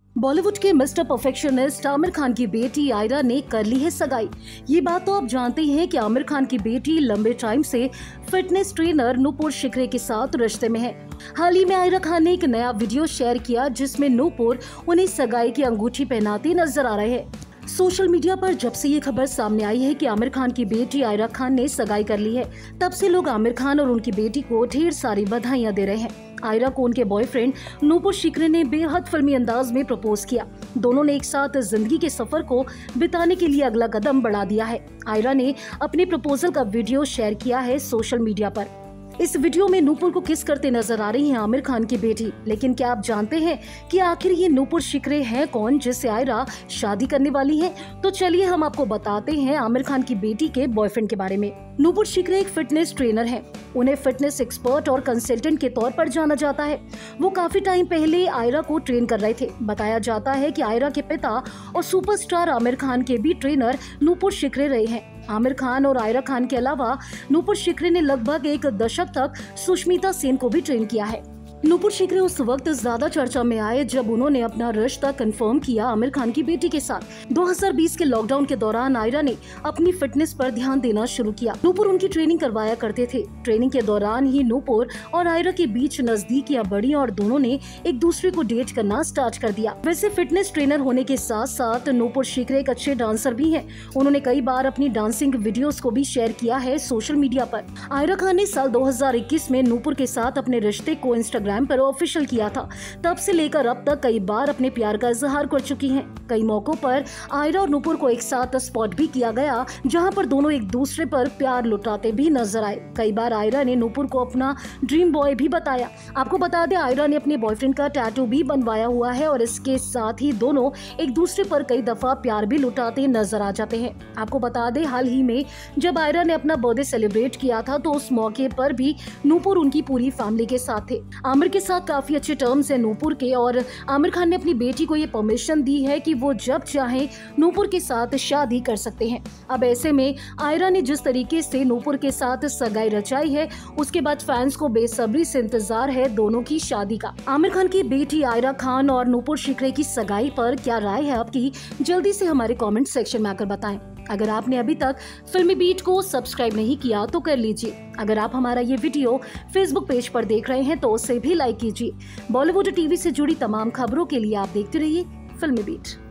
बॉलीवुड के mister perfectionist Aamir Khan की बेटी आयरा ने कर ली है सगाई। ये बात तो आप जानते ही हैं कि आमिर खान की बेटी लंबे टाइम से फिटनेस ट्रेनर नूपुर शिखरे के साथ रिश्ते में है। हाल ही में आयरा खान ने एक नया वीडियो शेयर किया जिसमें नूपुर उन्हें सगाई की अंगूठी पहनाती नजर आ रहे हैं। सोशल मीडिया पर जब से ये खबर सामने आई है कि आमिर खान की बेटी आयरा खान ने सगाई कर ली है, तब से लोग आमिर खान और उनकी बेटी को ढेर सारी बधाइयां दे रहे हैं। आयरा को उनके बॉयफ्रेंड नूपुर शिखरे ने बेहद फिल्मी अंदाज में प्रपोज किया। दोनों ने एक साथ जिंदगी के सफर को बिताने के लिए अगला कदम बढ़ा दिया है। आयरा ने अपने प्रपोजल का वीडियो शेयर किया है सोशल मीडिया पर। इस वीडियो में नूपुर को किस करते नजर आ रही हैं आमिर खान की बेटी। लेकिन क्या आप जानते हैं कि आखिर ये नूपुर शिखरे हैं कौन जिससे आयरा शादी करने वाली है? तो चलिए हम आपको बताते हैं आमिर खान की बेटी के बॉयफ्रेंड के बारे में। नूपुर शिखरे एक फिटनेस ट्रेनर हैं। उन्हें फिटनेस एक्सपर्ट और कंसल्टेंट के तौर पर जाना जाता है। वो काफी टाइम पहले आयरा को ट्रेन कर रहे थे। बताया जाता है कि आयरा के पिता और सुपरस्टार आमिर खान के भी ट्रेनर नूपुर शिखरे रहे हैं। आमिर खान और आयरा खान के अलावा नूपुर शिखरे ने लगभग एक दशक तक सुष्मिता सेन को भी ट्रेन किया है। नूपुर शिखरे उस वक्त ज्यादा चर्चा में आए जब उन्होंने अपना रिश्ता कंफर्म किया आमिर खान की बेटी के साथ। 2020 के लॉकडाउन के दौरान आयरा ने अपनी फिटनेस पर ध्यान देना शुरू किया। नूपुर उनकी ट्रेनिंग करवाया करते थे। ट्रेनिंग के दौरान ही नूपुर और आयरा के बीच नजदीकियां बढ़ी और दोनों ने एक दूसरे को डेट करना स्टार्ट कर दिया। वैसे फिटनेस ट्रेनर होने के साथ साथ नूपुर शिखरे एक अच्छे डांसर भी है। उन्होंने कई बार अपनी डांसिंग वीडियोस को भी शेयर किया है सोशल मीडिया पर। आयरा खान ने साल 2021 में नूपुर के साथ अपने रिश्ते को इंस्टाग्राम पर ऑफिशियल किया था। तब से लेकर अब तक कई बार अपने प्यार का इजहार कर चुकी हैं। कई मौकों पर आयरा और नूपुर को एक साथ स्पॉट भी किया गया जहां पर दोनों एक दूसरे पर प्यार लुटाते भी नजर आए। कई बार आयरा ने नूपुर को अपना ड्रीम बॉय भी बताया। आपको बता दें आयरा ने अपने बॉयफ्रेंड का टैटू भी बनवाया हुआ है और इसके साथ ही दोनों एक दूसरे पर कई दफा प्यार भी लुटाते नजर आ जाते हैं। आपको बता दें हाल ही में जब आयरा ने अपना बर्थडे सेलिब्रेट किया था तो उस मौके पर भी नूपुर उनकी पूरी फैमिली के साथ थे। आमिर के साथ काफी अच्छे टर्म्स है नूपुर के और आमिर खान ने अपनी बेटी को ये परमिशन दी है कि वो जब चाहे नूपुर के साथ शादी कर सकते हैं। अब ऐसे में आयरा ने जिस तरीके से नूपुर के साथ सगाई रचाई है उसके बाद फैंस को बेसब्री से इंतजार है दोनों की शादी का। आमिर खान की बेटी आयरा खान और नूपुर शिखरे की सगाई पर क्या राय है आपकी? जल्दी से हमारे कमेंट सेक्शन में आकर बताएं। अगर आपने अभी तक फिल्मी बीट को सब्सक्राइब नहीं किया तो कर लीजिए। अगर आप हमारा ये वीडियो फेसबुक पेज पर देख रहे हैं तो उसे भी लाइक कीजिए। बॉलीवुड टीवी से जुड़ी तमाम खबरों के लिए आप देखते रहिए फिल्मी बीट।